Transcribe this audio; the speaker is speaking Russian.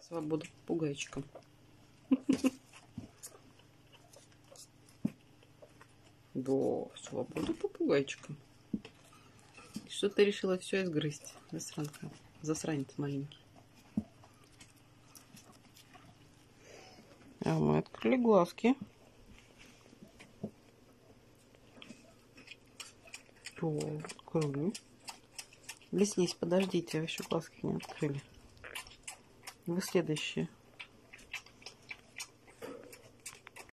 Свобода попугайчикам. Да, свобода попугайчикам. Что ты решила все изгрызть, засранка? Засранец маленький. А мы открыли глазки. То, открыли. Блеснись, подождите, вы еще глазки не открыли. Вы следующие.